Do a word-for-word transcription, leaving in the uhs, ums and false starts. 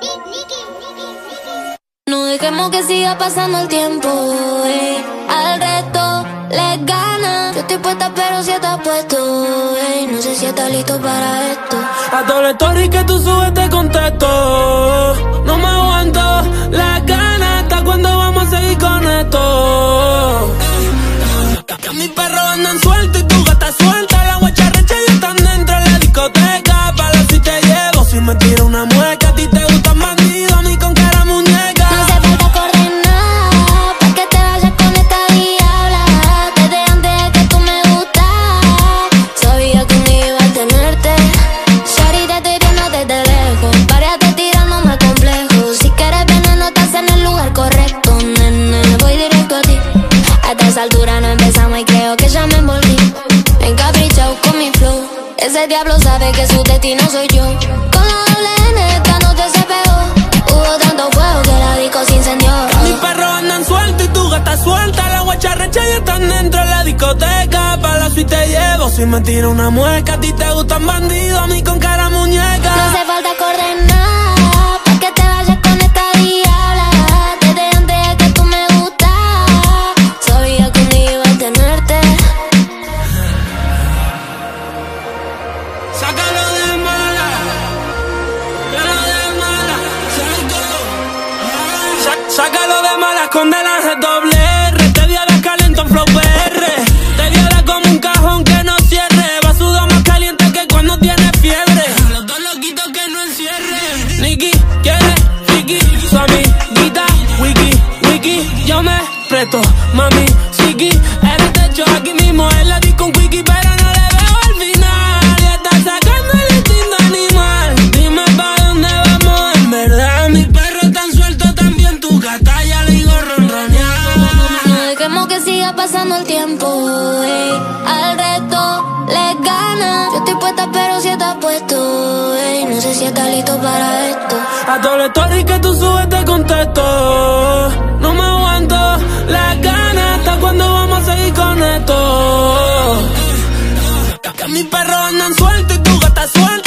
No dejemos que siga pasando el tiempo, eh. Al resto le gana. Yo estoy puesta pero si estás puesto, eh. No sé si estás listo para esto. A todos los stories que tú subes te contesto. No me aguanto las ganas. ¿Hasta cuándo vamos a seguir con esto? Que mis perros andan sueltos y tu gata suelta. La guacharrecha ya están dentro de la discoteca. Para si te llevo, si me tiro una mueca. A ti te gustan bandidos, a mí con cara muñeca. No hace falta coordenar pa' que te vayas con esta diabla. Desde antes de que tú me gustas, sabía que me iba a tenerte. Shawty, te estoy viendo desde lejos. Párate tirándome complejo. Si quieres veneno, estás en el lugar correcto, nene. Voy directo a ti. A esta altura no empezamos y creo que ya me envolví. Encaprichado con mi flow. Ese diablo sabe que su destino soy yo. Con la doble N esta noche se pegó. Hubo tanto fuego que la disco se incendió. Que mis perros andan sueltos y tu gata suelta. La guacharrecha ya están dentro de la discoteca. Para la suite te llevo, si me tiro una mueca. A ti te gustan bandidos, a mí con cara muñeca. No hace falta coordenar pa' que te vayas con esta diabla. Desde antes de que tú me gustas, sabía que me iba a tenerte. Sácalo de mala, sácalo de mala, Sa sácalo de mala, con el doble R. Te dio la calentón en flow P R. Te dio la como un cajón que no cierre. Va sudar más caliente que cuando tiene fiebre. Los dos loquitos que no encierren. Nicky quiere Ricky, su amiguita Wiki, Wiki. Yo me presto, mami, Siki. Eres techo aquí mismo en la disco un quickie, pero no le veo al final. Y está sacando el instinto animal. Dime pa' dónde vamos en verdad. Mis perros están sueltos también, tu gata ya le digo ronronear. No dejemos que siga pasando el tiempo, eh. Al resto le gana. Yo estoy puesta pero si estás puesto, eh. No sé si estás listo para esto. A todos los stories que tú subes te contesto. No me aguanto las ganas. ¿Hasta cuándo vamos a seguir con esto? Que mis perros andan sueltos y tu gata suelta.